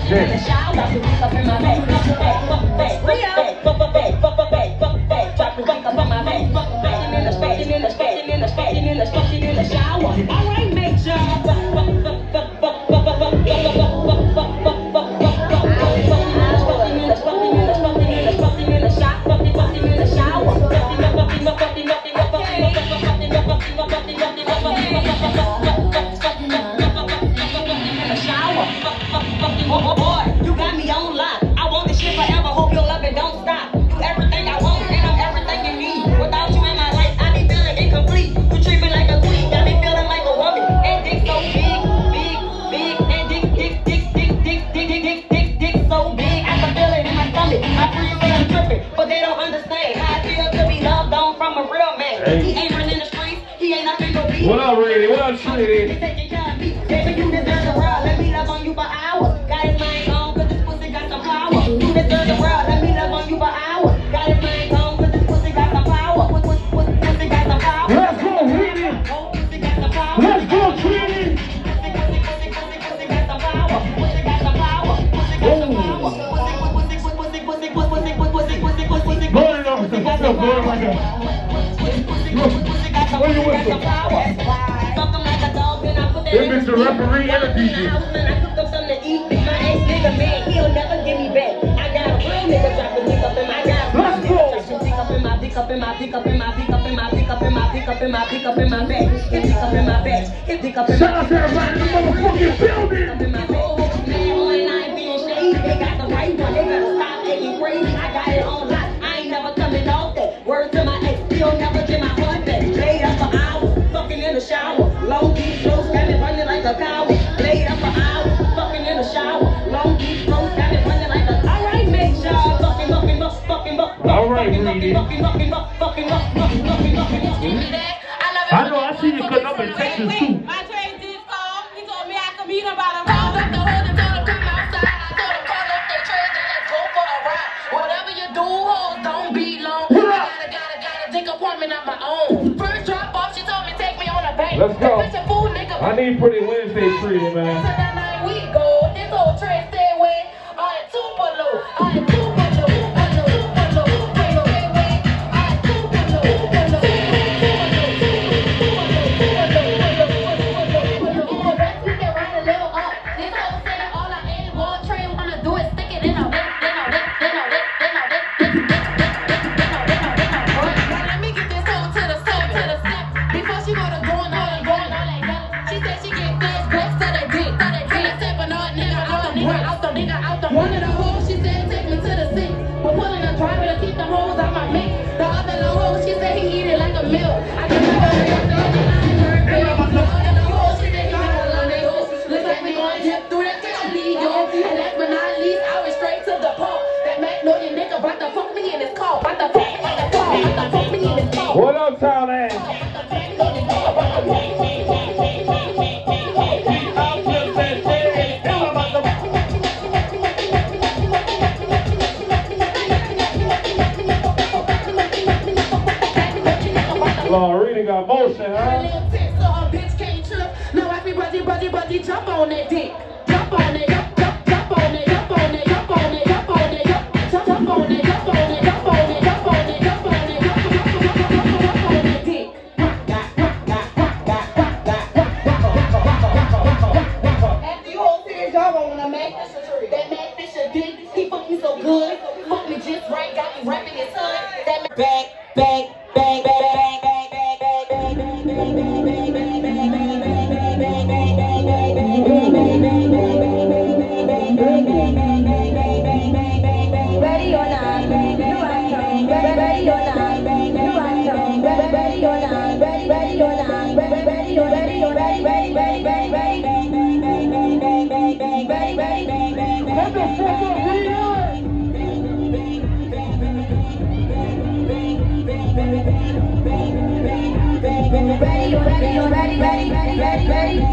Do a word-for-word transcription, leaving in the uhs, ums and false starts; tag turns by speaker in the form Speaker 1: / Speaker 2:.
Speaker 1: What up, Reedy? What up, Treety?
Speaker 2: Baby, you deserve the world. Let me love on you for hours. Got his mind gone, cause this pussy got some power. You deserve the world. Let me love on you for hours. Got his mind gone, cause this pussy got some power. Pussy, pussy, pussy got some power.
Speaker 1: Let's go, Reedy.
Speaker 2: Oh, pussy got some power.
Speaker 1: Let's go, Treety.
Speaker 2: Pussy, pussy, pussy, pussy, pussy got some power. Pussy got some power. Pussy got some power. Pussy, pussy, pussy, pussy, pussy, pussy, pussy, pussy, pussy, pussy.
Speaker 1: Go ahead, officer. Fuck up, go ahead, right there. Where you with them? Them is the referee and the D J.
Speaker 2: I cooked up something to eat. My ex-nigga, man, he'll never give me back. I got a real nigga dropping dick up in my guy.
Speaker 1: Let's go.
Speaker 2: Dick up in my dick up in my dick up in my dick up in my dick up in my dick up in my dick up in my back. His dick up in my back. His dick up in my
Speaker 1: shout out to everybody in the motherfucking building.
Speaker 2: up in my back. Man, online being shady. They got the right one. They better stop acting crazy. I got it on lock. I ain't never coming off that. Word to my ex. He'll never get my heart back. Laid up for hours. Fucking in the shower. Long deep throats. Got me running like a cow. Laid up for hours. Fucking in the shower. Long deep throats. Got me running like a. All right, make sure. Fucking, fucking, fucking, fucking, fucking.
Speaker 1: All right, Reedy.
Speaker 2: Fucking, fucking, fucking, fucking, fucking, fucking, fucking.
Speaker 1: I know, I see you cutting up in Texas too.
Speaker 3: My trade did call. He told me I could meet him by the road up the hood and tell him come outside. I told him call up their trades and let's go for a ride. Whatever you do, hoes, don't be long. I gotta, gotta, gotta take appointment of my own. First drop off, she told me take me on a bank.
Speaker 1: Let's go.
Speaker 3: Food, nigga.
Speaker 1: I need Pretty Wednesday, Treety, man.
Speaker 3: So that night we go. This old trade stay away. All that Tupelo. All that Tupelo. One of the hoes, she said, take me to the sink. But pulling a driver to keep the hoes out my mix. The other little hoe, she said he eat it like a meal. I just got her up there, and I ain't heard real. The other little hoe, she said he got on their hoes. Looks like we gon' dip through that till I leave, yo. And last but not least, I went straight to the park. That Magnolia nigga about to fuck me in his car. About to fuck me in his car. About to fuck me in his car.
Speaker 1: What up, Thailand? Lord, Reedy got motion, huh?
Speaker 3: So a bitch can't trip. Now everybody, buddy, buddy, jump on that dick. Jump on it, jump, jump, jump on it, jump on it, jump on it, jump on it, jump, jump on it, jump on it, jump on it, jump on it, jump on it, jump, jump, jump, jump, jump, jump, jump on that dick. After you whole series, y'all gonna wanna make that Mac Fisher dick. He fucked me so good, fucked me just right, got me rapping his son. That bang, bang, bang, bang, bang, bang, bang, bang, bang, bang, bang, bang, bang, ready or not, ready or not, ready or not, ready, ready or not, ready, ready or ready or ready, ready, ready, ready, ready, bang, bang, bang, bang, bang, bang, bang, ready, ready, bang, bang, bang, bang, ready or ready or ready, ready, ready, ready, ready.